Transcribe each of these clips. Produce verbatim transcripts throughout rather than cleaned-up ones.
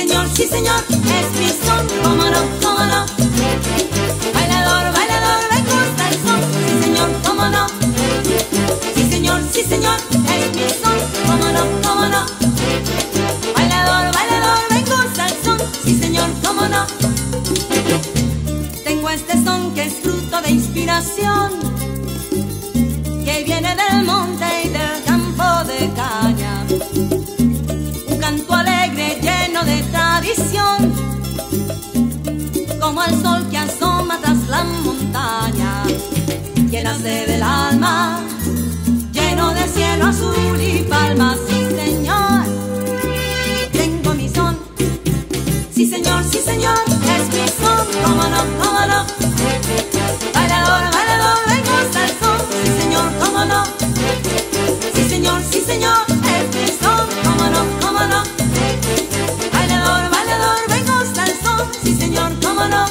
señor, sí señor, es mi son, cómo no, cómo no. Bailador, bailador, me gusta el son, sí señor, cómo no. Sí señor, sí señor, es mi son, cómo no, cómo no. Bailador, bailador, me gusta el son, sí señor, cómo no. Tengo este son que es fruto de inspiración, que viene del monte y del campo de caña. Un canto alegre lleno de tradición, como el sol que asoma tras la montaña, que nace del alma, lleno de cielo azul y palmas. Sí señor, tengo mi son, sí señor, sí señor, es mi son, cómo no, cómo no. Bailador, bailador, me gusta el son, sí señor, cómo no. Sí señor, sí señor, es mi son, cómo no, cómo no. Bailador, bailador, me gusta el son, sí señor, cómo no.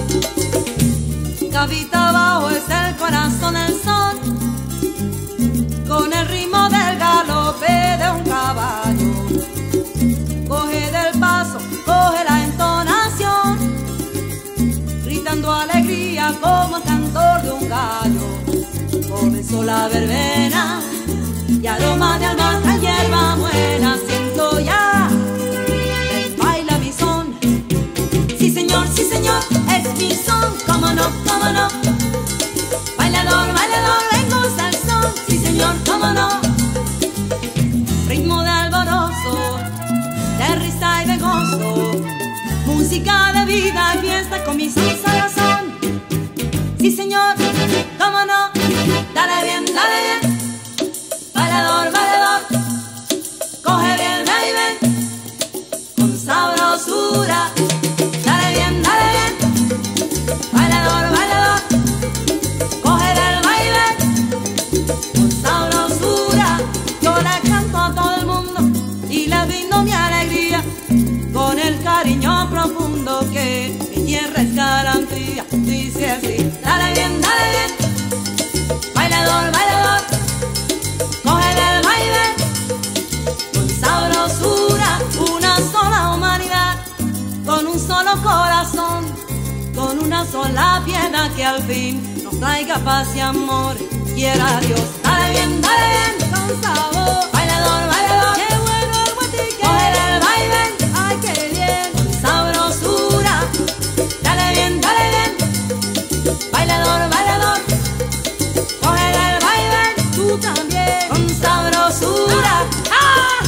Cabita abajo es el corazón del son, con el ritmo del galope de un caballo. Coge del paso, coge la entonación, gritando alegría como el cantor de un gallo. Comenzó la verbena y aroma de albahaca, hierba buena siento ya. Baila mi son, sí señor, sí señor, es mi son, cómo no, cómo no. Bailador, bailador, me gusta el son, sí señor, cómo no. Ritmo de alborozo, de risa y de gozo, música de vida y fiesta con mi son son. Sí señor, cómo no, dale bien, dale bien. Bailador, bailador, coge bien, baby, con sabrosura. Dale bien, dale bien. Bailador, bailador, coge del baile, con sabrosura. Yo le canto a todo el mundo y le brindo mi alegría, con el cariño profundo que mi tierra es garantía. Dice así, dale bien, dale bien. Bailador, bailador, coge del baile, con sabrosura. Una sola humanidad, con un solo corazón, con una sola piedad que al fin nos traiga paz y amor. Quiera Dios, dale bien, dale bien, con sabor. Bailador, bailador, qué bueno el guatique. Coge del baile, ay qué bien, con sabrosura. Dale bien, dale bien. Bailador, bailador, coge del baile, tú también, con sabrosura. ¡Ah!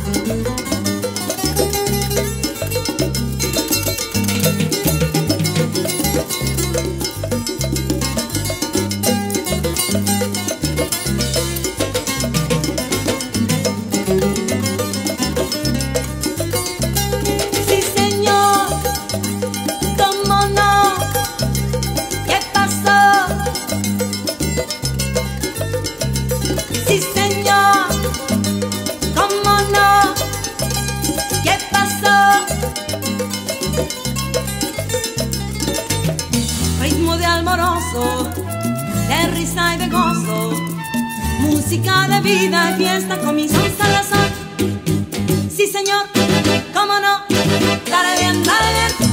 Sí señor, cómo no, ¿qué pasó? Sí señor, cómo no, ¿qué pasó? Ritmo de alborozo, de risa y de gozo, música de vida y fiesta con mi son salazón. Sí señor, cómo no, dale bien, dale bien.